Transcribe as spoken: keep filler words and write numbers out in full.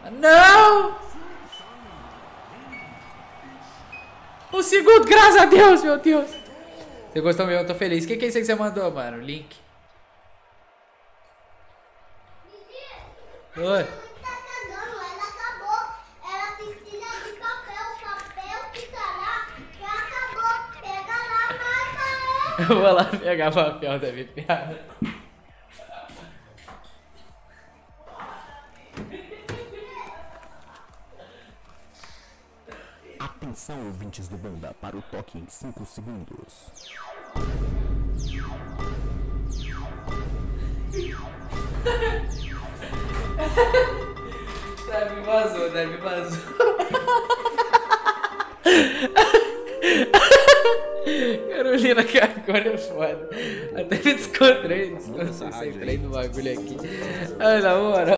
Não! Um segundo, graças a Deus, meu Deus. Você gostou mesmo? Eu tô feliz. O que, que é isso que você mandou, mano? Link. Oi. Eu vou lá pegar papel da minha piada. Atenção, ouvintes do Banda, para o toque em cinco segundos. Deve vazou, deve vazou. Carolina, que agora é foda. Até me descontrei, descontrei, do bagulho aqui. Ai, na moral.